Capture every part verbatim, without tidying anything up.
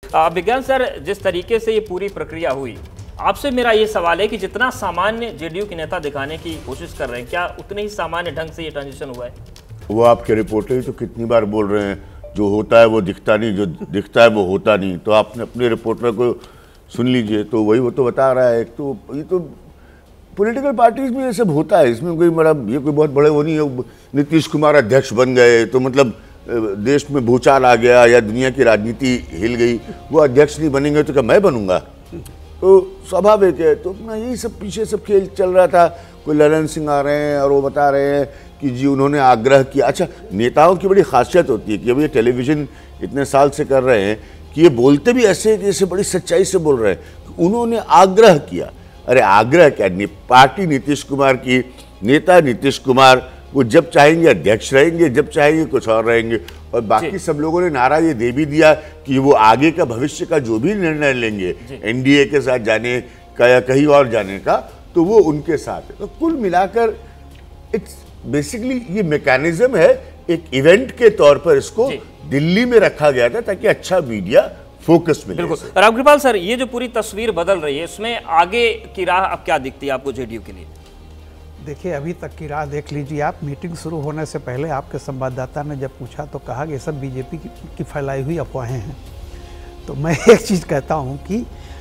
विज्ञान सर, जिस तरीके से ये पूरी प्रक्रिया हुई, आपसे मेरा ये सवाल है कि जितना सामान्य जेडीयू के नेता दिखाने की कोशिश कर रहे हैं, क्या उतने ही सामान्य ढंग से ये ट्रांजिशन हुआ है? वो आपके रिपोर्टर ही तो कितनी बार बोल रहे हैं, जो होता है वो दिखता नहीं, जो दिखता है वो होता नहीं। तो आपने अपने रिपोर्टर को सुन लीजिए, तो वही वो तो बता रहा है। तो ये तो पॉलिटिकल पार्टीज में ये सब होता है, इसमें कोई बड़ा ये कोई बहुत बड़े वो नहीं है। नीतीश कुमार अध्यक्ष बन गए तो मतलब देश में भूचाल आ गया या दुनिया की राजनीति हिल गई, वो अध्यक्ष नहीं बनेंगे तो क्या मैं बनूंगा? तो स्वाभाविक है। तो अपना यही सब पीछे सब खेल चल रहा था। कोई ललन सिंह आ रहे हैं और वो बता रहे हैं कि जी उन्होंने आग्रह किया। अच्छा, नेताओं की बड़ी खासियत होती है कि अब ये टेलीविज़न इतने साल से कर रहे हैं कि ये बोलते भी ऐसे जैसे बड़ी सच्चाई से बोल रहे हैं। उन्होंने आग्रह किया। अरे आग्रह क्या, पार्टी नीतीश कुमार की, नेता नीतीश कुमार, वो जब चाहेंगे अध्यक्ष रहेंगे, जब चाहेंगे कुछ और रहेंगे। और बाकी सब लोगों ने नारा ये दे भी दिया कि वो आगे का भविष्य का जो भी निर्णय लेंगे, एनडीए के साथ जाने का या कहीं और जाने का, तो वो उनके साथ है। तो कुल मिलाकर इट्स बेसिकली ये मैकेनिज्म है, एक इवेंट के तौर पर इसको दिल्ली में रखा गया था ताकि अच्छा मीडिया फोकस मिले। बिल्कुल। रामकृपाल सर, ये जो पूरी तस्वीर बदल रही है, इसमें आगे की राह अब क्या दिखती है आपको जेडीयू के लिए? देखिए, अभी तक की राह देख लीजिए आप। मीटिंग शुरू होने से पहले आपके संवाददाता ने जब पूछा तो कहा कि ये सब बीजेपी की, की फैलाई हुई अफवाहें हैं। तो मैं एक चीज़ कहता हूँ कि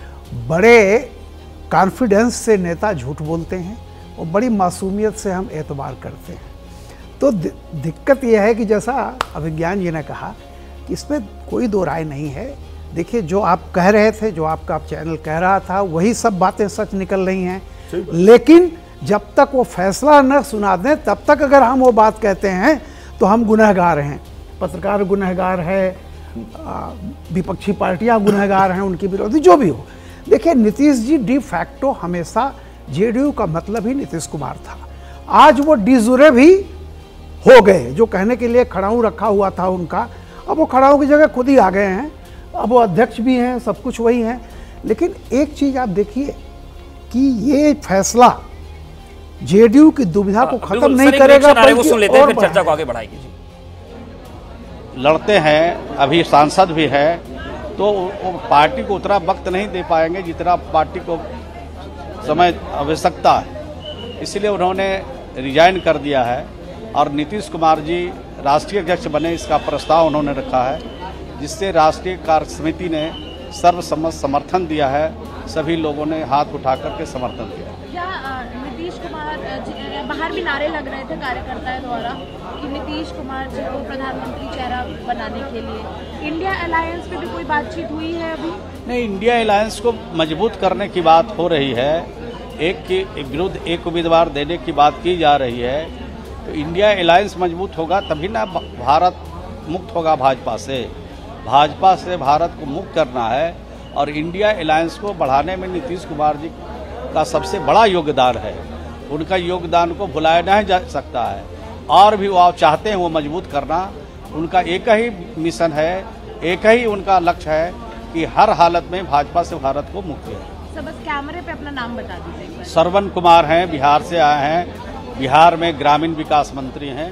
बड़े कॉन्फिडेंस से नेता झूठ बोलते हैं और बड़ी मासूमियत से हम एतबार करते हैं। तो दिक्कत यह है कि जैसा अभिज्ञान जी ने कहा कि इसमें कोई दो राय नहीं है। देखिए, जो आप कह रहे थे, जो आपका चैनल कह रहा था, वही सब बातें सच निकल रही हैं। लेकिन जब तक वो फैसला न सुना दें तब तक अगर हम वो बात कहते हैं तो हम गुनहगार हैं। पत्रकार गुनहगार है, विपक्षी पार्टियां गुनहगार हैं, उनकी विरोधी जो भी हो। देखिए, नीतीश जी डी फैक्टो हमेशा जेडीयू का मतलब ही नीतीश कुमार था। आज वो डिजुरे भी हो गए। जो कहने के लिए खड़ाऊ रखा हुआ था उनका, अब वो खड़ाऊ की जगह खुद ही आ गए हैं। अब वो अध्यक्ष भी हैं, सब कुछ वही हैं। लेकिन एक चीज़ आप देखिए कि ये फैसला जेडीयू की दुविधा को खत्म नहीं करेगा, बल्कि सुन लेते हैं, फिर चर्चा को आगे बढ़ाएंगे। लड़ते हैं, अभी सांसद भी है, तो पार्टी को उतना वक्त नहीं दे पाएंगे जितना पार्टी को समय आवश्यकता है। इसलिए उन्होंने रिजाइन कर दिया है और नीतीश कुमार जी राष्ट्रीय अध्यक्ष बने, इसका प्रस्ताव उन्होंने रखा है, जिससे राष्ट्रीय कार्य समिति ने सर्वसम्मत समर्थन दिया है। सभी लोगों ने हाथ उठा करके समर्थन दिया। नीतीश कुमार बाहर भी नारे लग रहे थे कार्यकर्ताओं द्वारा कि नीतीश कुमार जी को प्रधानमंत्री चेहरा बनाने के लिए इंडिया अलायंस पे भी कोई बातचीत हुई है अभी? नहीं, इंडिया अलायंस को मजबूत करने की बात हो रही है। एक के विरुद्ध एक उम्मीदवार देने की बात की जा रही है। तो इंडिया अलायंस मजबूत होगा तभी ना भारत मुक्त होगा भाजपा से। भाजपा से भारत को मुक्त करना है और इंडिया अलायंस को बढ़ाने में नीतीश कुमार जी का सबसे बड़ा योगदान है। उनका योगदान को भुलाया नहीं जा सकता है और भी वो आप चाहते हैं वो मजबूत करना। उनका एक ही मिशन है, एक ही उनका लक्ष्य है कि हर हालत में भाजपा से भारत को मुक्त है। सब बस कैमरे पे अपना नाम बता दीजिए। श्रवण कुमार हैं, बिहार से आए हैं, बिहार में ग्रामीण विकास मंत्री हैं।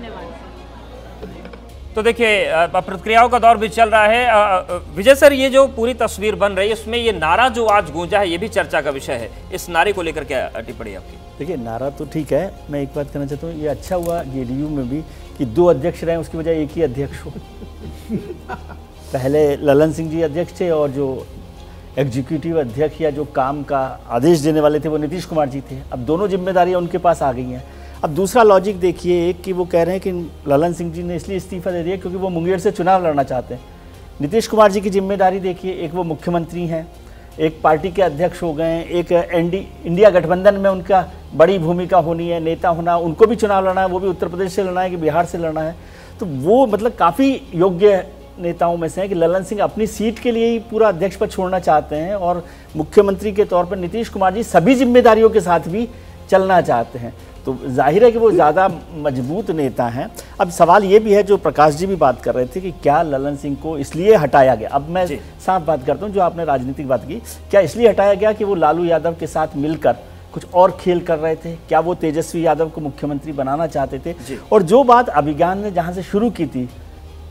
तो देखिए, प्रतिक्रियाओं का दौर भी चल रहा है। विजय सर, ये जो पूरी तस्वीर बन रही है, इसमें ये नारा जो आज गूंजा है, ये भी चर्चा का विषय है। इस नारे को लेकर क्या टिप्पणी आपकी? देखिए, नारा तो ठीक है। मैं एक बात कहना चाहता हूँ, ये अच्छा हुआ जेडीयू में भी कि दो अध्यक्ष रहे, उसकी बजाय एक ही अध्यक्ष हो। पहले ललन सिंह जी अध्यक्ष थे और जो एग्जीक्यूटिव अध्यक्ष या जो काम का आदेश देने वाले थे वो नीतीश कुमार जी थे। अब दोनों जिम्मेदारियाँ उनके पास आ गई हैं। अब दूसरा लॉजिक देखिए, एक कि वो कह रहे हैं कि ललन सिंह जी ने इसलिए इस्तीफा दे दिया क्योंकि वो मुंगेर से चुनाव लड़ना चाहते हैं। नीतीश कुमार जी की जिम्मेदारी देखिए, एक वो मुख्यमंत्री हैं, एक पार्टी के अध्यक्ष हो गए हैं, एक एनडी इंडिया गठबंधन में उनका बड़ी भूमिका होनी है, नेता होना, उनको भी चुनाव लड़ना है, वो भी उत्तर प्रदेश से लड़ना है कि बिहार से लड़ना है। तो वो मतलब काफ़ी योग्य नेताओं में से हैं कि ललन सिंह अपनी सीट के लिए ही पूरा अध्यक्ष पद छोड़ना चाहते हैं और मुख्यमंत्री के तौर पर नीतीश कुमार जी सभी जिम्मेदारियों के साथ भी चलना चाहते हैं। तो जाहिर है कि वो ज़्यादा मजबूत नेता हैं। अब सवाल ये भी है, जो प्रकाश जी भी बात कर रहे थे कि क्या ललन सिंह को इसलिए हटाया गया। अब मैं साफ बात करता हूँ, जो आपने राजनीतिक बात की, क्या इसलिए हटाया गया कि वो लालू यादव के साथ मिलकर कुछ और खेल कर रहे थे? क्या वो तेजस्वी यादव को मुख्यमंत्री बनाना चाहते थे? और जो बात अभिज्ञान ने जहाँ से शुरू की थी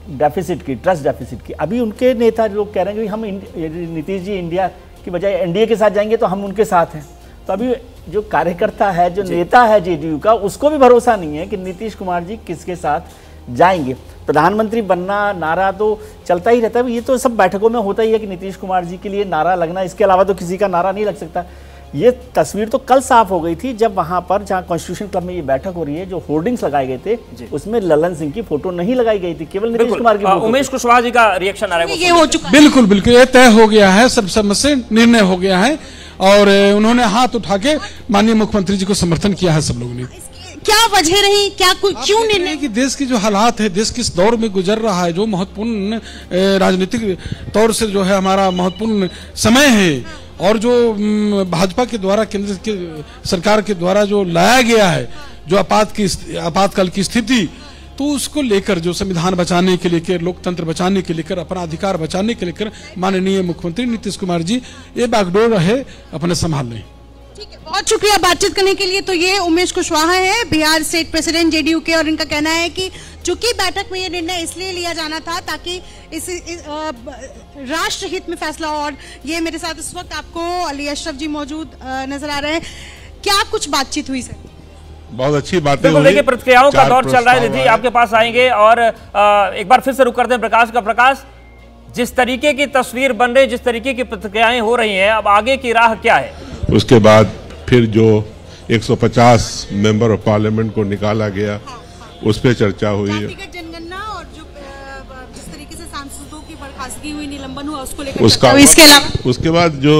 डेफिसिट की, ट्रस्ट डेफिसिट की। अभी उनके नेता लोग कह रहे हैं कि हम नीतीश जी इंडिया की बजाय एनडीए के साथ जाएंगे तो हम उनके साथ हैं। तो अभी जो कार्यकर्ता है, जो नेता है जेडीयू का, उसको भी भरोसा नहीं है कि नीतीश कुमार जी किसके साथ जाएंगे। प्रधानमंत्री बनना नारा तो चलता ही रहता है, ये तो सब बैठकों में होता ही है कि नीतीश कुमार जी के लिए नारा लगना, इसके अलावा तो किसी का नारा नहीं लग सकता। ये तस्वीर तो कल साफ हो गई थी जब वहां पर, जहां कॉन्स्टिट्यूशन क्लब में ये बैठक हो रही है, जो होर्डिंग्स लगाए गए थे उसमें ललन सिंह की फोटो नहीं लगाई गई थी, केवल नीतीश कुमार की फोटो। उमेश कुशवाहा जी का रिएक्शन आ रहा है, ये हो चुका है। बिल्कुल बिल्कुल ये तय हो गया है, सब समझ निर्णय हो गया है और उन्होंने हाथ उठा के माननीय मुख्यमंत्री जी को समर्थन किया है सब लोगों ने। क्या वजह रही, क्या क्यों निर्णय कि देश की जो हालात है, देश किस दौर में गुजर रहा है, जो महत्वपूर्ण राजनीतिक तौर से जो है हमारा महत्वपूर्ण समय है, और जो भाजपा के द्वारा केंद्र के सरकार के द्वारा जो लाया गया है, जो आपात की आपातकाल की स्थिति, तो उसको लेकर जो संविधान बचाने के लेकर, लोकतंत्र बचाने के लेकर, अपना अधिकार बचाने के लेकर माननीय मुख्यमंत्री नीतीश कुमार जी ये बागडोर है अपने संभाल लें। ठीक है, बहुत शुक्रिया बातचीत करने के लिए। तो ये उमेश कुशवाहा है, बिहार स्टेट प्रेसिडेंट जेडीयू के, और इनका कहना है कि चूंकि बैठक में ये निर्णय इसलिए लिया जाना था ताकि इस, इस राष्ट्र हित में फैसला हो। और ये मेरे साथ इस वक्त आपको अली अशरफ जी मौजूद नजर आ रहे हैं। क्या कुछ बातचीत हुई सर? बहुत अच्छी बातें हुई। देखिए प्रतिक्रियाओं का दौर चल रहा है, निधि आपके पास आएंगे और आ, एक बार फिर से रुक करते हैं प्रकाश का। प्रकाश, जिस तरीके की तस्वीर बन रही, जिस तरीके की प्रतिक्रियाएं हो रही हैं, अब आगे की राह क्या है? उसके बाद फिर जो एक सौ पचास मेंबर ऑफ पार्लियामेंट को निकाला गया, उस पर चर्चा हुई। जनगणना और जो जिस तरीके से सांसदों की बर्खास्तगी हुई, निलंबन हुआ, उसको लेकर उसका इसके अलावा उसके बाद जो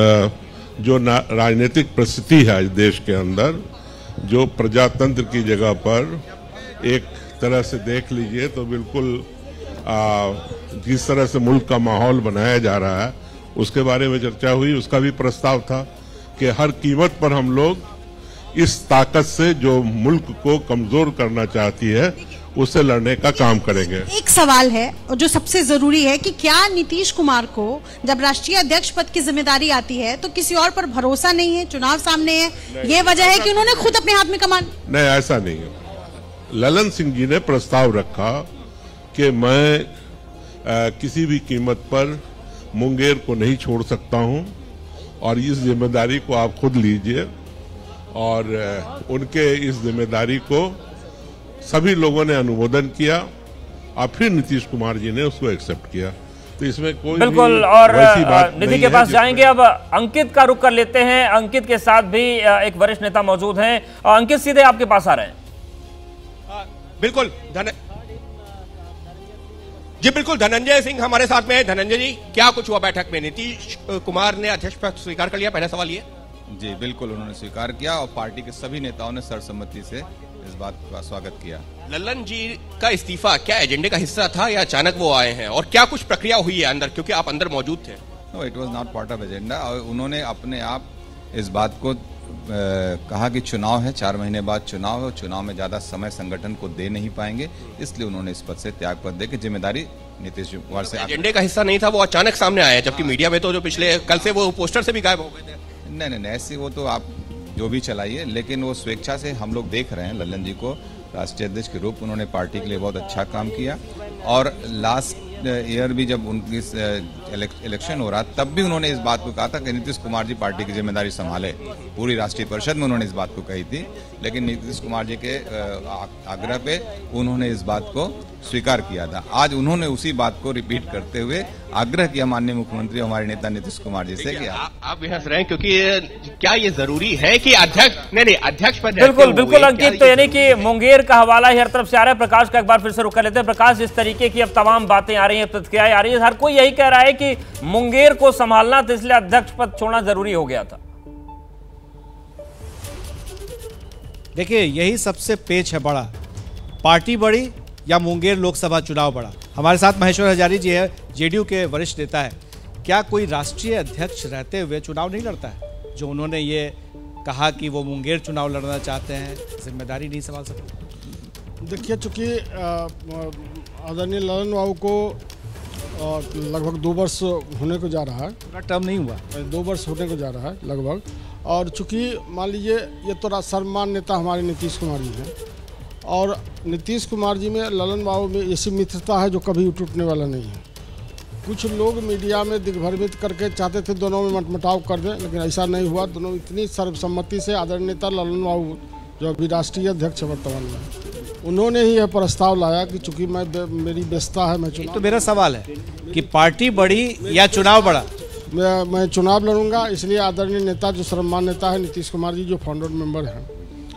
जो राजनीतिक परिस्थिति है देश के अंदर, जो प्रजातंत्र की जगह पर एक तरह से देख लीजिए तो बिल्कुल आ, जिस तरह से मुल्क का माहौल बनाया जा रहा है, उसके बारे में चर्चा हुई। उसका भी प्रस्ताव था कि हर कीमत पर हम लोग इस ताकत से जो मुल्क को कमजोर करना चाहती है उससे लड़ने का काम करेंगे। एक सवाल है और जो सबसे जरूरी है कि क्या नीतीश कुमार को जब राष्ट्रीय अध्यक्ष पद की जिम्मेदारी आती है तो किसी और पर भरोसा नहीं है? चुनाव सामने है, ये वजह है कि उन्होंने खुद अपने हाथ में कमान? नहीं, ऐसा नहीं है। ललन सिंह जी ने प्रस्ताव रखा कि मैं आ, किसी भी कीमत पर मुंगेर को नहीं छोड़ सकता हूं और इस जिम्मेदारी को आप खुद लीजिए, और आ, उनके इस जिम्मेदारी को सभी लोगों ने अनुमोदन किया और फिर नीतीश कुमार जी ने उसको एक्सेप्ट किया। तो इसमें कोई बिल्कुल, और निधि के पास जाएंगे। अब अंकित का रुख कर लेते हैं। अंकित के साथ भी एक वरिष्ठ नेता मौजूद हैं। अंकित, सीधे आपके पास आ रहे हैं। बिल्कुल धन जी बिल्कुल धनंजय सिंह हमारे साथ में है। धनंजय जी, क्या कुछ हुआ बैठक में? नीतीश कुमार ने अध्यक्ष पद स्वीकार कर लिया, पहला सवाल ये। जी बिल्कुल, उन्होंने स्वीकार किया और पार्टी के सभी नेताओं ने सर्वसम्मति से इस बात का स्वागत किया। ललन जी का इस्तीफा क्या एजेंडे का हिस्सा था या अचानक वो आए हैं, और क्या कुछ प्रक्रिया हुई है अंदर, क्योंकि आप अंदर मौजूद थे? No, it was not part of agenda. और उन्होंने अपने आप इस बात को आ, कहा कि चुनाव है, चार महीने बाद चुनाव है और चुनाव में ज्यादा समय संगठन को दे नहीं पाएंगे, इसलिए उन्होंने इस पद से त्याग पद दे के जिम्मेदारी नीतीश कुमार से। एजेंडे का हिस्सा नहीं था, वो अचानक सामने आया, जबकि मीडिया में तो जो पिछले कल से वो पोस्टर से भी गायब हो गए थे। नहीं नहीं नहीं, ऐसी वो तो आप जो भी चलाइए, लेकिन वो स्वेच्छा से हम लोग देख रहे हैं ललन जी को राष्ट्रीय अध्यक्ष के रूप। उन्होंने पार्टी के लिए बहुत अच्छा काम किया और लास्ट ईयर भी जब उनकी इलेक्शन हो रहा तब भी उन्होंने इस बात को कहा था कि नीतीश कुमार जी पार्टी की जिम्मेदारी संभाले। पूरी राष्ट्रीय परिषद में उन्होंने इस बात को कही थी, लेकिन नीतीश कुमार जी के आग्रह पे उन्होंने इस बात को स्वीकार किया था। आज उन्होंने उसी बात को रिपीट करते हुए आग्रह किया माननीय मुख्यमंत्री हमारे नेता नीतीश कुमार जी से कि आप भी हंस रहे हैं, क्योंकि क्या ये जरूरी है कि अध्यक्ष नहीं नहीं अध्यक्ष पर? बिल्कुल बिल्कुल अंकित, तो यानी कि मुंगेर का हवाला ही हर तरफ से आ रहा है। प्रकाश का एक बार फिर से रुक कर लेते हैं। प्रकाश, जिस तरीके की अब तमाम बातें आ रही हैं, प्रतिक्रियाएं आ रही है, हर कोई यही कह रहा है कि मुंगेर को संभालना था, इसलिए अध्यक्ष पद छोड़ना जरूरी हो गया था। देखिए, यही सबसे पेच है बड़ा, पार्टी बड़ी या मुंगेर लोकसभा चुनाव बड़ा। हमारे साथ महेश्वर हजारी जी है, जेडीयू के वरिष्ठ नेता है। क्या कोई राष्ट्रीय अध्यक्ष रहते हुए चुनाव नहीं लड़ता है? जो उन्होंने ये कहा कि वो मुंगेर चुनाव लड़ना चाहते हैं, जिम्मेदारी नहीं संभाल सकते। देखिए, चूंकि आदरणीय ललन बाबू को लगभग दो वर्ष होने को जा रहा है, पूरा टर्म नहीं हुआ, दो वर्ष होने को जा रहा है लगभग, और चूंकि मान लीजिए ये तो सर्वमान्य नेता हमारे नीतीश कुमार जी हैं और नीतीश कुमार जी में ललन बाबू में ऐसी मित्रता है जो कभी टूटने वाला नहीं है। कुछ लोग मीडिया में दिग्भ्रमित करके चाहते थे दोनों में मतमटाव कर दें, लेकिन ऐसा नहीं हुआ। दोनों इतनी सर्वसम्मति से आदरणीय नेता ललन बाबू जो अभी राष्ट्रीय अध्यक्ष वर्तमान में, उन्होंने ही यह प्रस्ताव लाया कि चूंकि मैं मेरी व्यस्तता है, मैं चुनाव तो मेरा सवाल है कि पार्टी बड़ी या चुनाव बड़ा? मैं मैं चुनाव लड़ूंगा, इसलिए आदरणीय नेता जो सर्वमान नेता है नीतीश कुमार जी जो फाउंडर मेंबर हैं,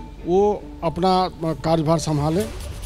वो अपना कार्यभार संभालें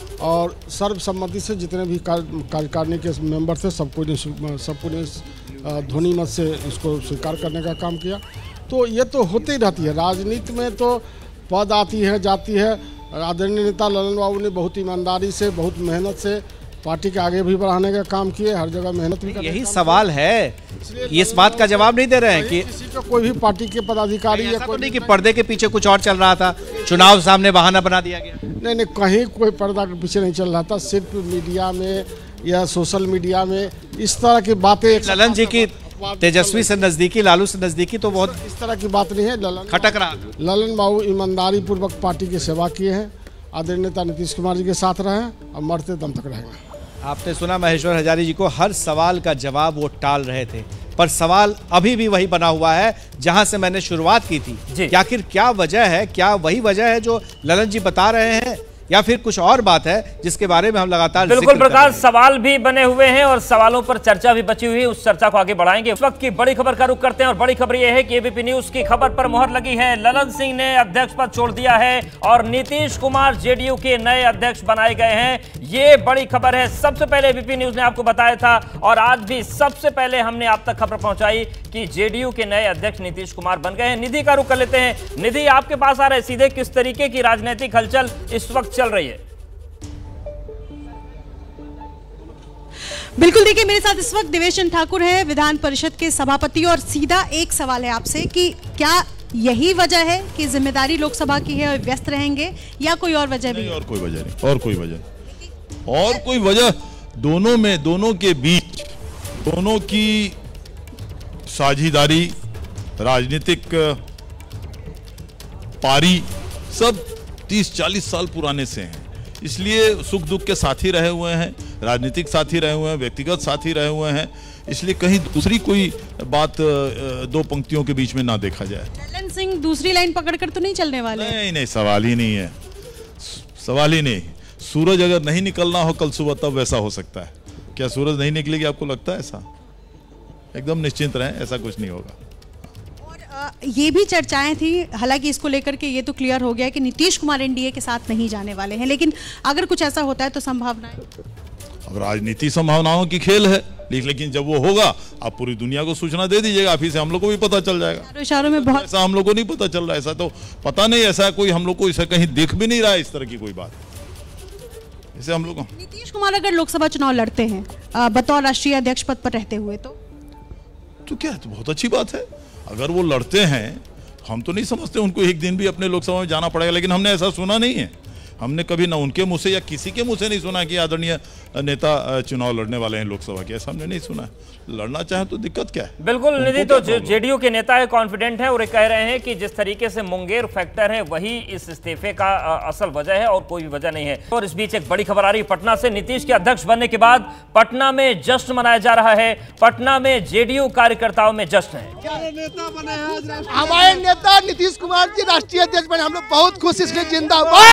और सर्वसम्मति से जितने भी कार्यकारिणी के मेंबर थे सबको ने सबको ने ध्वनि मत से इसको स्वीकार करने का काम किया। तो ये तो होते ही रहती है राजनीति में, तो पद आती है जाती है। आदरणीय नेता ललन बाबू ने बहुत ईमानदारी से, बहुत मेहनत से पार्टी के आगे भी बढ़ाने का काम किए, हर जगह मेहनत भी करने यही सवाल है, इस बात का जवाब नहीं दे रहे हैं कि किसी का कोई भी पार्टी के पदाधिकारी या कोई नहीं कि पर्दे के पीछे कुछ और चल रहा था, चुनाव सामने बहाना बना दिया गया। नहीं नहीं, कहीं कोई पर्दा के पीछे नहीं चल रहा था। सिर्फ मीडिया में या सोशल मीडिया में इस तरह की बातें, ललन जी की तेजस्वी से नजदीकी, लालू से नजदीकी, तो बहुत इस तरह की बात नहीं है। ललन खटक रहा। ललन बाबू ईमानदारी पूर्वक पार्टी की सेवा किए हैं, आदरणीय नेता नीतीश कुमार जी के साथ रहे और मरते दम तक रहेंगे। आपने सुना महेश्वर हजारी जी को, हर सवाल का जवाब वो टाल रहे थे, पर सवाल अभी भी वही बना हुआ है जहां से मैंने शुरुआत की थी कि आखिर क्या वजह है, क्या वही वजह है जो ललन जी बता रहे हैं या फिर कुछ और बात है जिसके बारे में हम लगातार बिल्कुल प्रकाश, सवाल भी बने हुए हैं और सवालों पर चर्चा भी बची हुई है, उस चर्चा को आगे बढ़ाएंगे। उस वक्त की बड़ी खबर का रुख करते हैं और बड़ी खबर यह है कि एबीपी न्यूज की खबर पर मुहर लगी है। ललन सिंह ने अध्यक्ष पद छोड़ दिया है और नीतीश कुमार जेडीयू के नए अध्यक्ष बनाए गए हैं। ये बड़ी खबर है, सबसे पहले एबीपी न्यूज ने आपको बताया था और आज भी सबसे पहले हमने आप तक खबर पहुंचाई कि जेडीयू के नए अध्यक्ष नीतीश कुमार बन गए हैं। निधि का रुख कर लेते हैं। निधि, आपके पास आ रहे सीधे, किस तरीके की राजनीतिक हलचल इस वक्त चल रही है? बिल्कुल, देखिए मेरे साथ इस वक्त देवेश ठाकुर हैं, विधान परिषद के सभापति, और सीधा एक सवाल है आपसे कि क्या यही वजह है कि जिम्मेदारी लोकसभा की है और व्यस्त रहेंगे या कोई और वजह भी? नहीं, और कोई वजह नहीं, और कोई वजह नहीं, और कोई वजह दोनों में, दोनों के बीच, दोनों की साझेदारी, राजनीतिक पारी सब तीस चालीस साल पुराने से हैं, इसलिए सुख दुख के साथी रहे हुए हैं, राजनीतिक साथी रहे हुए हैं, व्यक्तिगत साथी रहे हुए हैं, इसलिए कहीं दूसरी कोई बात दो पंक्तियों के बीच में ना देखा जाए। ललन सिंह दूसरी लाइन पकड़कर तो नहीं चलने वाले? नहीं नहीं, सवाल ही नहीं है, सवाल ही नहीं। सूरज अगर नहीं निकलना हो कल सुबह तब वैसा हो सकता है। क्या सूरज नहीं निकलेगी, आपको लगता है ऐसा? एकदम निश्चिंत रहें, ऐसा कुछ नहीं होगा। ये भी चर्चाएं थी, हालांकि इसको लेकर के ये तो क्लियर हो गया है कि नीतीश कुमार एनडीए के साथ नहीं जाने वाले हैं, लेकिन अगर कुछ ऐसा होता है तो संभावनाएं? अब राजनीति संभावनाओं की खेल है, लेकिन जब वो होगा आप पूरी दुनिया को सूचना दे दीजिएगा, आप ही से हम लोग को भी पता चल जाएगा। इशारों में बहुत ऐसा हम लोग को नहीं पता चल रहा, ऐसा तो पता नहीं, ऐसा कोई हम लोग को इसे कहीं दिख भी नहीं रहा है इस तरह की कोई बात। इसे हम लोग नीतीश कुमार अगर लोकसभा चुनाव लड़ते हैं बतौर राष्ट्रीय अध्यक्ष पद पर रहते हुए तो तो क्या, तो बहुत अच्छी बात है। अगर वो लड़ते हैं, हम तो नहीं समझते उनको एक दिन भी अपने लोकसभा में जाना पड़ेगा, लेकिन हमने ऐसा सुना नहीं है। हमने कभी ना उनके मुंह से या किसी के मुंह से नहीं सुना कि आदरणीय नेता चुनाव लड़ने वाले हैं लोकसभा के, ऐसा हमने नहीं सुना। लड़ना चाहे तो दिक्कत क्या है? बिल्कुल निधि, तो जेडीयू के नेता है, कॉन्फिडेंट है और ये कह रहे हैं कि जिस तरीके से मुंगेर फैक्टर है वही इस इस्तीफे का असल वजह है और कोई भी वजह नहीं है। और इस बीच एक बड़ी खबर आ रही है पटना से। नीतीश के अध्यक्ष बनने के बाद पटना में जश्न मनाया जा रहा है। पटना में जेडीयू कार्यकर्ताओं में जश्न है। हमारे नेता नीतीश कुमार जी राष्ट्रीय अध्यक्ष बने, हम लोग बहुत खुश, इसलिए जिंदाबाद।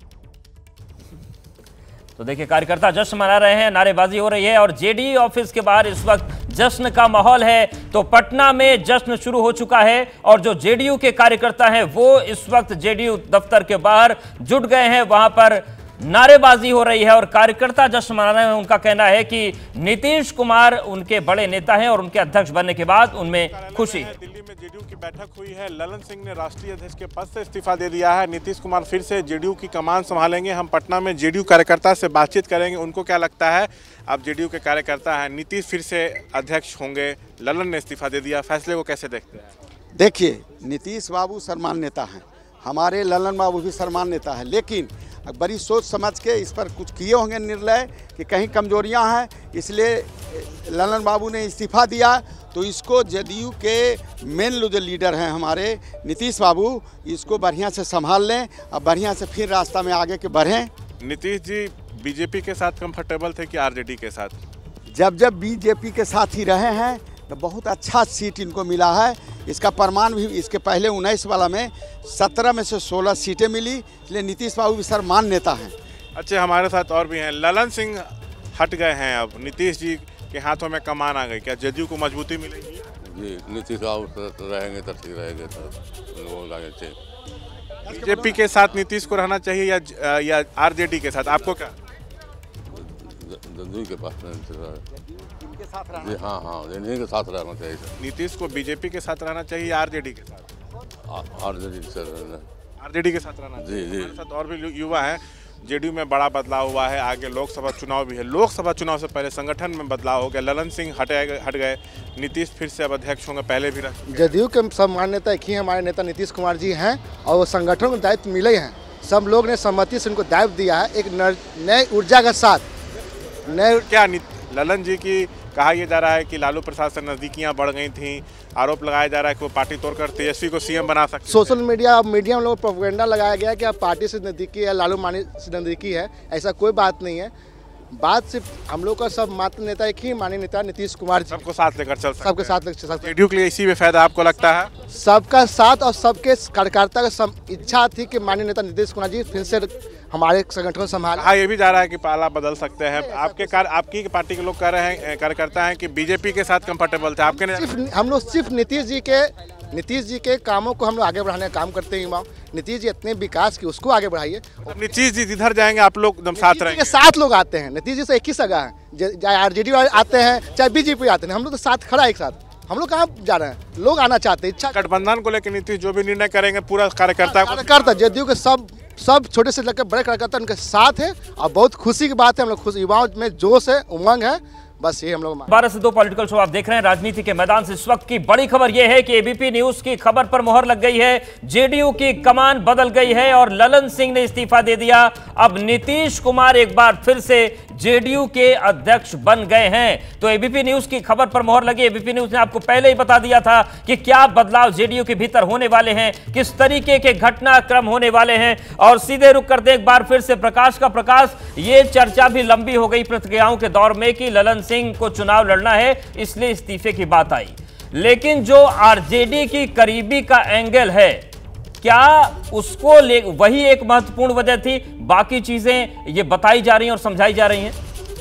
तो देखिए कार्यकर्ता जश्न मना रहे हैं, नारेबाजी हो रही है और जेडीयू ऑफिस के बाहर इस वक्त जश्न का माहौल है। तो पटना में जश्न शुरू हो चुका है और जो जेडीयू के कार्यकर्ता हैं वो इस वक्त जेडीयू दफ्तर के बाहर जुट गए हैं, वहां पर नारेबाजी हो रही है और कार्यकर्ता जश्न मना रहे हैं। उनका कहना है कि नीतीश कुमार उनके बड़े नेता हैं और उनके अध्यक्ष बनने के बाद उनमें खुशी है। दिल्ली में जेडीयू की बैठक हुई है, ललन सिंह ने राष्ट्रीय अध्यक्ष के पद से इस्तीफा दे दिया है, नीतीश कुमार फिर से जेडीयू की कमान संभालेंगे। हम पटना में जेडीयू कार्यकर्ता से बातचीत करेंगे, उनको क्या लगता है। आप जेडीयू के कार्यकर्ता हैं, नीतीश फिर से अध्यक्ष होंगे, ललन ने इस्तीफा दे दिया, फैसले को कैसे देखते हैं? देखिए, नीतीश बाबू सम्मान नेता हैं, हमारे ललन बाबू भी सम्मान नेता है, लेकिन बड़ी सोच समझ के इस पर कुछ किए होंगे निर्णय कि कहीं कमजोरियां हैं, इसलिए ललन बाबू ने इस्तीफा दिया। तो इसको जेडीयू के मेन जो लीडर हैं हमारे नीतीश बाबू, इसको बढ़िया से संभाल लें और बढ़िया से फिर रास्ता में आगे के बढ़ें नीतीश जी बीजेपी के साथ कंफर्टेबल थे कि आरजेडी के साथ? जब जब बीजेपी के साथ ही रहे हैं तो बहुत अच्छा सीट इनको मिला है। इसका प्रमाण भी इसके पहले उन्नीस वाला में सत्रह में से सोलह सीटें मिली, इसलिए नीतीश बाबू भी सर्वमान नेता हैं। अच्छा, हमारे साथ और भी हैं। ललन सिंह हट गए हैं, अब नीतीश जी के हाथों में कमान आ गई, क्या जदयू को मजबूती मिलेगी? जी, नीतीश बाबू रहेंगे तो ठीक रहेंगे तो बीजेपी के साथ नीतीश को रहना चाहिए या या आरजेडी के साथ? आपको क्या? जदयू के पास इनके साथ रहना? जी हाँ हाँ, इन्हीं के साथ रहना चाहिए। नीतीश को बीजेपी के साथ रहना चाहिए या आरजेडी के साथ? आरजेडी के साथ रहना। आरजेडी के साथ रहना जी जी। हमारे साथ और भी युवा हैं। जेडीयू में बड़ा बदलाव हुआ है, आगे लोकसभा चुनाव भी है। लोकसभा चुनाव से पहले संगठन में बदलाव हो गया, ललन सिंह हट गए हट गए नीतीश फिर से अब अध्यक्ष होंगे, पहले भी रहे। जदयू के सब मान्यता एक ही हमारे नेता नीतीश कुमार जी हैं और वो संगठन को दायित्व मिले हैं। सब लोग ने सहमति से उनको दायित्व दिया है, एक नए ऊर्जा के साथ। नए क्या ललन जी की कहा यह जा रहा है कि लालू प्रसाद से नज़दीकियां बढ़ गई थी, आरोप लगाया जा रहा है कि वो पार्टी तोड़कर तेजस्वी को सीएम बना सकते। सोशल मीडिया मीडिया में लोग प्रोपेगेंडा लगाया गया है कि आप पार्टी से नज़दीकी है, लालू मानी से नज़दीकी है। ऐसा कोई बात नहीं है। बात सिर्फ हम लोग का सब मात्र नेता एक ही माननीय नेता नीतीश कुमार जी, सबको साथ लेकर चल सकते सबके साथ लेकर चल सकते। जेडीयू के लिए इसी में फायदा आपको लगता है? सबका साथ और सबके कार्यकर्ता का इच्छा थी कि माननीय नेता नीतीश कुमार जी फिर से हमारे संगठन को संभाल। हाँ, ये भी जा रहा है कि पाला बदल सकते हैं। आपके कार आपकी पार्टी के लोग कह रहे हैं, कार्यकर्ता हैं कि बीजेपी के साथ कंफर्टेबल थे। आपके सिर्फ हम लोग सिर्फ नीतीश जी के नीतीश जी के कामों को हम लोग आगे बढ़ाने का काम करते हैं। युवा नीतीश जी इतने विकास की उसको आगे बढ़ाइए। नीतीश जी जिधर जाएंगे आप लोग एकदम साथ रहेंगे? साथ लोग आते हैं, नीतीश जी से एक ही सगा है, चाहे आरजेडी वाले आते हैं चाहे बीजेपी आते हैं, हम लोग तो साथ खड़ा है एक साथ। हम लोग कहाँ जा रहे हैं, लोग आना चाहते हैं। इच्छा गठबंधन को लेकर नीतीश जो भी निर्णय करेंगे पूरा कार्यकर्ता कार्यकर्ता जदयू के सब सब छोटे से लेकर बड़े कार्यकर्ता उनके साथ है और बहुत खुशी की बात है। हम लोग खुश, युवाओं में जोश है, उमंग है, बस ये हम लोग। बारह से दो पॉलिटिकल शो आप देख रहे हैं। राजनीति के मैदान से इस वक्त की बड़ी खबर यह है कि एबीपी न्यूज की खबर पर मोहर लग गई है। जेडीयू की कमान बदल गई है और ललन सिंह ने इस्तीफा दे दिया। अब नीतीश कुमार एक बार फिर से जेडीयू के अध्यक्ष बन गए हैं। तो एबीपी न्यूज की खबर पर मोहर लगी। एबीपी न्यूज ने आपको पहले ही बता दिया था कि क्या बदलाव जेडीयू के भीतर होने वाले हैं, किस तरीके के घटनाक्रम होने वाले हैं। और सीधे रुक करते एक बार फिर से प्रकाश का प्रकाश, ये चर्चा भी लंबी हो गई प्रतिक्रियाओं के दौर में कि ललन सिंह को चुनाव लड़ना है इसलिए इस्तीफे की बात आई। लेकिन जो आरजेडी की करीबी का एंगल है, क्या उसको ले वही एक महत्वपूर्ण वजह थी? बाकी चीजें ये बताई जा रही हैं और समझाई जा रही हैं।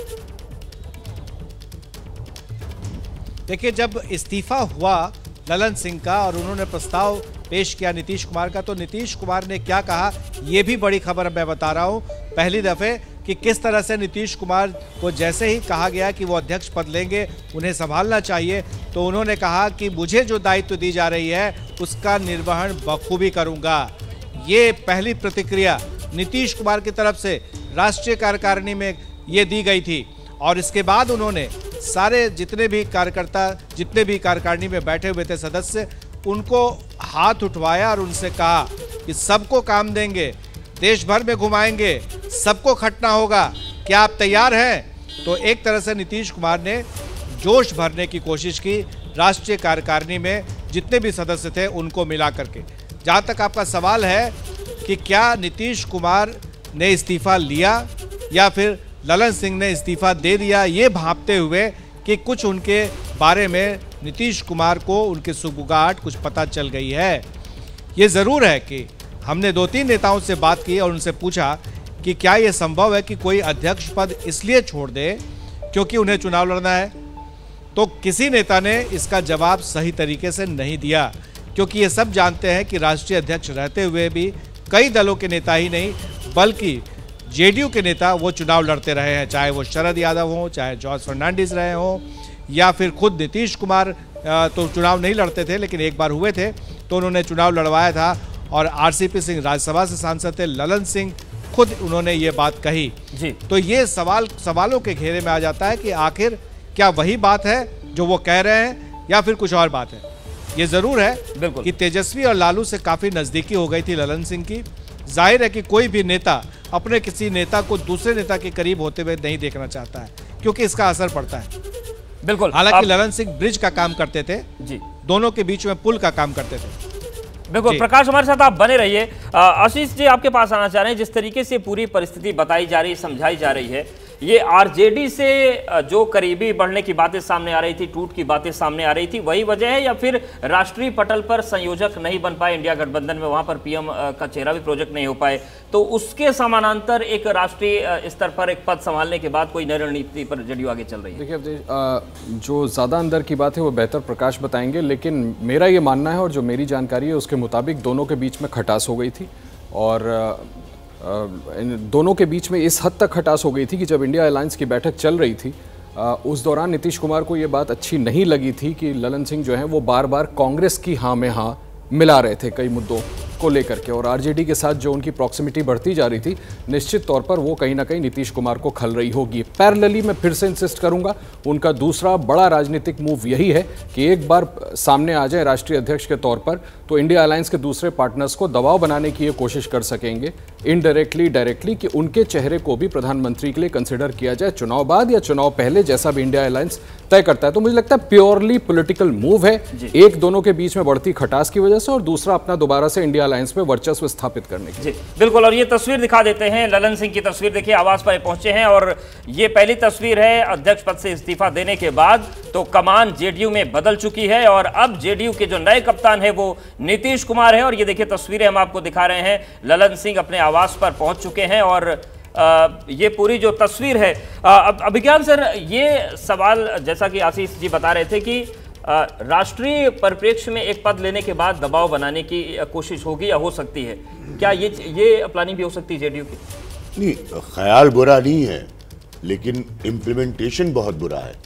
देखिए, जब इस्तीफा हुआ ललन सिंह का और उन्होंने प्रस्ताव पेश किया नीतीश कुमार का, तो नीतीश कुमार ने क्या कहा, यह भी बड़ी खबर मैं बता रहा हूं पहली दफे कि किस तरह से नीतीश कुमार को जैसे ही कहा गया कि वो अध्यक्ष पद लेंगे, उन्हें संभालना चाहिए, तो उन्होंने कहा कि मुझे जो दायित्व दी जा रही है उसका निर्वहन बखूबी करूंगा। ये पहली प्रतिक्रिया नीतीश कुमार की तरफ से राष्ट्रीय कार्यकारिणी में ये दी गई थी। और इसके बाद उन्होंने सारे जितने भी कार्यकर्ता जितने भी कार्यकारिणी में बैठे हुए थे सदस्य, उनको हाथ उठवाया और उनसे कहा कि सबको काम देंगे, देश भर में घुमाएंगे, सबको खटना होगा, क्या आप तैयार हैं? तो एक तरह से नीतीश कुमार ने जोश भरने की कोशिश की राष्ट्रीय कार्यकारिणी में जितने भी सदस्य थे उनको मिला करके। जहाँ तक आपका सवाल है कि क्या नीतीश कुमार ने इस्तीफा लिया या फिर ललन सिंह ने इस्तीफा दे दिया, ये भांपते हुए कि कुछ उनके बारे में नीतीश कुमार को उनके सुगबुगाहट कुछ पता चल गई है। ये ज़रूर है कि हमने दो तीन नेताओं से बात की और उनसे पूछा कि क्या ये संभव है कि कोई अध्यक्ष पद इसलिए छोड़ दे क्योंकि उन्हें चुनाव लड़ना है। तो किसी नेता ने इसका जवाब सही तरीके से नहीं दिया, क्योंकि ये सब जानते हैं कि राष्ट्रीय अध्यक्ष रहते हुए भी कई दलों के नेता ही नहीं बल्कि जेडीयू के नेता वो चुनाव लड़ते रहे हैं, चाहे वो शरद यादव हों, चाहे जॉर्ज फर्नांडिस रहे हों, या फिर खुद नीतीश कुमार तो चुनाव नहीं लड़ते थे लेकिन एक बार हुए थे तो उन्होंने चुनाव लड़वाया था। और आरसीपी सिंह राज्यसभा से सांसद थे, ललन सिंह खुद उन्होंने ये बात कही जी। तो ये सवाल सवालों के घेरे में आ जाता है कि आखिर क्या वही बात है जो वो कह रहे हैं या फिर कुछ और बात है। ये जरूर है कि तेजस्वी और लालू से काफी नजदीकी हो गई थी ललन सिंह की। जाहिर है कि कोई भी नेता अपने किसी नेता को दूसरे नेता के करीब होते हुए नहीं देखना चाहता है, क्योंकि इसका असर पड़ता है। बिल्कुल। हालांकि ललन सिंह ब्रिज का काम करते थे जी, दोनों के बीच में पुल का काम करते थे। बिल्कुल प्रकाश, हमारे साथ आप बने रहिए। आशीष जी, आपके पास आना चाह रहे हैं। जिस तरीके से पूरी परिस्थिति बताई जा रही, समझाई जा रही है, ये आरजेडी से जो करीबी बढ़ने की बातें सामने आ रही थी, टूट की बातें सामने आ रही थी, वही वजह है, या फिर राष्ट्रीय पटल पर संयोजक नहीं बन पाए इंडिया गठबंधन में, वहां पर पीएम का चेहरा भी प्रोजेक्ट नहीं हो पाए, तो उसके समानांतर एक राष्ट्रीय स्तर पर एक पद संभालने के बाद कोई नई रणनीति पर जेडीयू आगे चल रही है? देखिए, जो ज़्यादा अंदर की बात है वो बेहतर प्रकाश बताएंगे, लेकिन मेरा ये मानना है और जो मेरी जानकारी है उसके मुताबिक दोनों के बीच में खटास हो गई थी। और इन दोनों के बीच में इस हद तक खटास हो गई थी कि जब इंडिया अलायंस की बैठक चल रही थी, उस दौरान नीतीश कुमार को ये बात अच्छी नहीं लगी थी कि ललन सिंह जो हैं वो बार बार कांग्रेस की हाँ में हाँ मिला रहे थे कई मुद्दों को लेकर के, और आरजेडी के साथ जो उनकी प्रॉक्सिमिटी बढ़ती जा रही थी, निश्चित तौर पर वो कहीं ना कहीं नीतीश कुमार को खल रही होगी। पैरेलली मैं फिर से इंसिस्ट करूंगा, उनका दूसरा बड़ा राजनीतिक मूव यही है कि एक बार सामने आ जाए राष्ट्रीय अध्यक्ष के तौर पर, तो इंडिया अलायंस के दूसरे पार्टनर्स को दबाव बनाने की ये कोशिश कर सकेंगे इनडायरेक्टली डायरेक्टली, कि उनके चेहरे को भी प्रधानमंत्री के लिए कंसिडर किया जाए, चुनाव बाद या चुनाव पहले, जैसा भी इंडिया अलायंस तय करता है। तो मुझे लगता है प्योरली पॉलिटिकल मूव है, एक दोनों के बीच में बढ़ती खटास की वजह से, और दूसरा अपना दोबारा से इंडिया अलायंस में वर्चस्व स्थापित करने की। जी बिल्कुल, और ये तस्वीर दिखा देते हैं, ललन सिंह की तस्वीर देखिए, आवास पर पहुंचे हैं, और ये पहली तस्वीर है अध्यक्ष पद से इस्तीफा देने के बाद। तो कमान जेडीयू में बदल चुकी है, और अब जेडीयू के जो नए कप्तान है वो नीतीश कुमार है। और ये देखिए तस्वीरें हम आपको दिखा रहे हैं, ललन सिंह अपने आवास पर पहुंच चुके हैं, और आ, ये पूरी जो तस्वीर है, अभिज्ञान सर, ये सवाल जैसा कि आशीष जी बता रहे थे कि राष्ट्रीय परिप्रेक्ष्य में एक पद लेने के बाद दबाव बनाने की कोशिश होगी या हो सकती है, क्या ये ये प्लानिंग भी हो सकती है जेडीयू की? नहीं, ख्याल बुरा नहीं है, लेकिन इम्प्लीमेंटेशन बहुत बुरा है।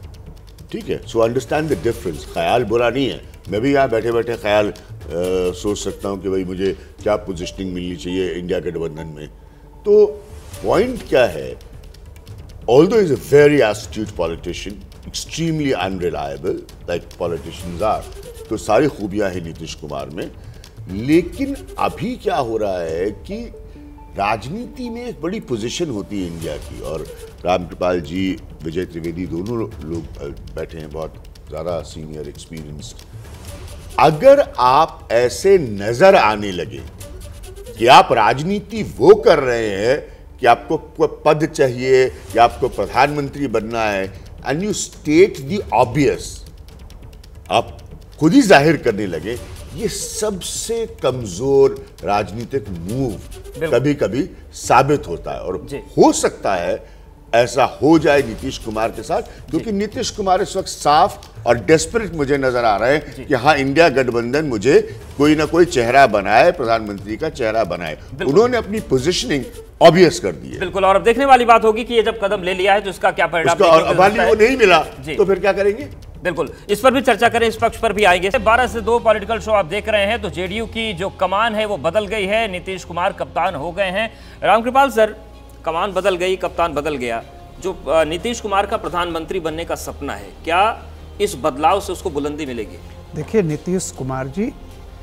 ठीक है, सो अंडरस्टैंड द डिफरेंस। ख्याल बुरा नहीं है, मैं भी यहाँ बैठे बैठे ख्याल आ, सोच सकता हूँ कि भाई मुझे क्या पोजिशनिंग मिलनी चाहिए इंडिया गठबंधन में। तो पॉइंट क्या है, although is a very astute politician, extremely unreliable like politicians are, तो सारी खूबियां हैं नीतीश कुमार में। लेकिन अभी क्या हो रहा है कि राजनीति में एक बड़ी पोजीशन होती है इंडिया की, और रामकृपाल जी, विजय त्रिवेदी दोनों लोग बैठे हैं, बहुत ज़्यादा सीनियर एक्सपीरियंस्ड। अगर आप ऐसे नज़र आने लगे कि आप राजनीति वो कर रहे हैं कि आपको पद चाहिए या आपको प्रधानमंत्री बनना है, and you state the obvious, आप खुद ही जाहिर करने लगे, ये सबसे कमजोर राजनीतिक मूव कभी कभी साबित होता है। और हो सकता है ऐसा हो जाए नीतीश कुमार के साथ, क्योंकि नीतीश कुमार इस वक्त साफ और डेस्परेट मुझे नजर आ रहे हैं कि हाँ, इंडिया गठबंधन मुझे कोई ना कोई चेहरा बनाए, प्रधानमंत्री का चेहरा बनाए। उन्होंने अपनी पोजीशनिंग ऑब्वियस कर दी है। बिल्कुल, और अब देखने वाली बात होगी कि ये जब कदम ले लिया है तो इसका क्या परिणाम, वो नहीं मिला तो फिर क्या करेंगे? बिल्कुल, इस पर भी चर्चा करें, इस पक्ष पर भी आएंगे। बारह से दो पॉलिटिकल शो आप देख रहे हैं, तो जेडीयू की जो कमान है वो बदल गई है, नीतीश कुमार कप्तान हो गए हैं। रामकृपाल सर, कमान बदल गई, कप्तान बदल गया, जो नीतीश कुमार का प्रधानमंत्री बनने का सपना है, क्या इस बदलाव से उसको बुलंदी मिलेगी? देखिए, नीतीश कुमार जी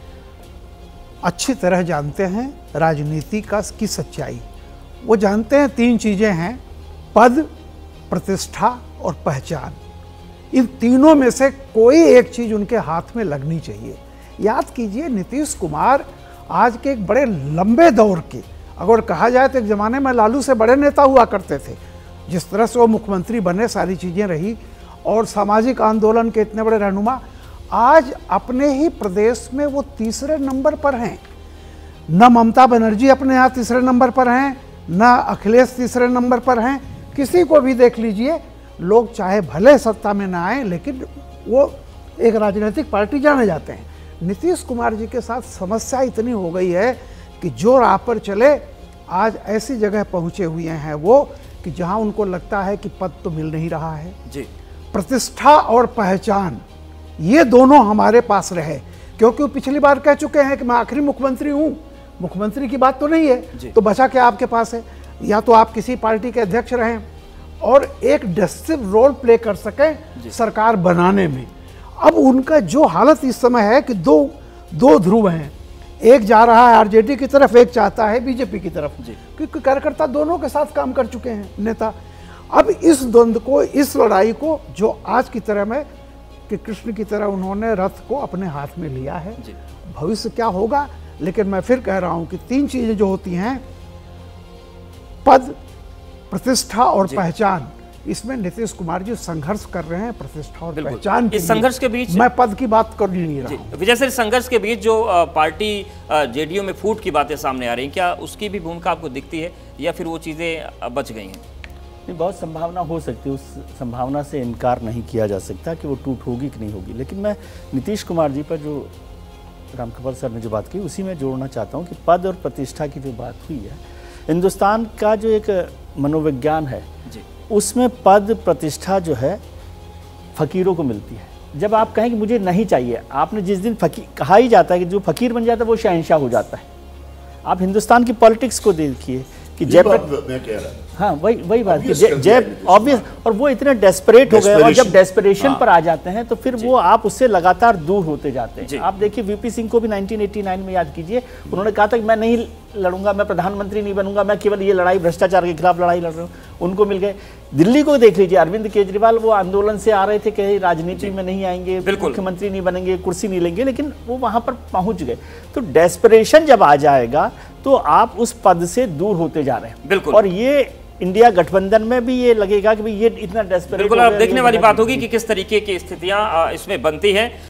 अच्छी तरह जानते हैं राजनीति का की सच्चाई। वो जानते हैं तीन चीजें हैं, पद, प्रतिष्ठा और पहचान। इन तीनों में से कोई एक चीज उनके हाथ में लगनी चाहिए। याद कीजिए, नीतीश कुमार आज के एक बड़े लंबे दौर के, अगर कहा जाए तो एक जमाने में लालू से बड़े नेता हुआ करते थे। जिस तरह से वो मुख्यमंत्री बने, सारी चीजें रही, और सामाजिक आंदोलन के इतने बड़े रहनुमा, आज अपने ही प्रदेश में वो तीसरे नंबर पर हैं। न ममता बनर्जी अपने यहाँ तीसरे नंबर पर हैं, न अखिलेश तीसरे नंबर पर हैं। किसी को भी देख लीजिए, लोग चाहे भले सत्ता में ना आए, लेकिन वो एक राजनीतिक पार्टी जाने जाते हैं। नीतीश कुमार जी के साथ समस्या इतनी हो गई है कि जो राह पर चले, आज ऐसी जगह पहुंचे हुए हैं वो कि जहां उनको लगता है कि पद तो मिल नहीं रहा है। जी, प्रतिष्ठा और पहचान, ये दोनों हमारे पास रहे, क्योंकि वो पिछली बार कह चुके हैं कि मैं आखिरी मुख्यमंत्री हूं। मुख्यमंत्री की बात तो नहीं है, तो बचा क्या आपके पास है? या तो आप किसी पार्टी के अध्यक्ष रहें और एक डिसिसिव रोल प्ले कर सकें सरकार बनाने में। अब उनका जो हालत इस समय है कि दो दो ध्रुव हैं, एक जा रहा है आरजेडी की तरफ, एक चाहता है बीजेपी की तरफ, क्योंकि कार्यकर्ता दोनों के साथ काम कर चुके हैं नेता। अब इस द्वंद्व को, इस लड़ाई को जो आज की तरह में कि कृष्ण की तरह उन्होंने रथ को अपने हाथ में लिया है। भविष्य क्या होगा, लेकिन मैं फिर कह रहा हूं कि तीन चीजें जो होती हैं, पद, प्रतिष्ठा और पहचान, इसमें नीतीश कुमार जी संघर्ष कर रहे हैं प्रतिष्ठा और पहचान के इस संघर्ष के बीच मैं पद की बात कर नहीं रहा हूं। विजय सर, संघर्ष के बीच जो पार्टी जेडीयू में फूट की बातें सामने आ रही हैं, क्या उसकी भी भूमिका आपको दिखती है या फिर वो चीजें बच गई हैं? नहीं, बहुत संभावना हो सकती है, उस संभावना से इनकार नहीं किया जा सकता कि वो टूट होगी कि नहीं होगी। लेकिन मैं नीतीश कुमार जी पर जो रामकृपाल सर ने जो बात की उसी में जोड़ना चाहता हूँ कि पद और प्रतिष्ठा की जो बात हुई है, हिंदुस्तान का जो एक मनोविज्ञान है उसमें पद प्रतिष्ठा जो है फकीरों को मिलती है। जब आप कहें कि मुझे नहीं चाहिए, आपने जिस दिन फकीर कहा ही जाता है कि जो फकीर बन जाता है वो शहंशाह हो जाता है। आप हिंदुस्तान की पॉलिटिक्स को देखिए कि जय मैं कह रहा हाँ वही वही बात कि जय ऑब्वियस, और वो इतने डेस्परेट हो गए, और जब डेस्परेशन हाँ। पर आ जाते हैं तो फिर वो आप उससे लगातार दूर होते जाते हैं। आप देखिए वीपी सिंह को भी नाइनटीन एटी नाइन में याद कीजिए, उन्होंने कहा था कि मैं नहीं लड़ूंगा, मैं प्रधानमंत्री नहीं बनूंगा, मैं केवल ये लड़ाई भ्रष्टाचार के खिलाफ लड़ाई लड़ रहा हूँ। उनको मिल गए। दिल्ली को देख लीजिए, अरविंद केजरीवाल वो आंदोलन से आ रहे थे कि राजनीति में नहीं आएंगे, मुख्यमंत्री नहीं बनेंगे, कुर्सी नहीं लेंगे, लेकिन वो वहां पर पहुंच गए। तो डेस्परेशन जब आ जाएगा तो आप उस पद से दूर होते जा रहे हैं। बिल्कुल। और ये इंडिया गठबंधन में भी ये लगेगा कि भाई ये इतना डेस्परेट। बिल्कुल, अब देखने वाली बात होगी कि किस तरीके की स्थितियां इसमें बनती हैं।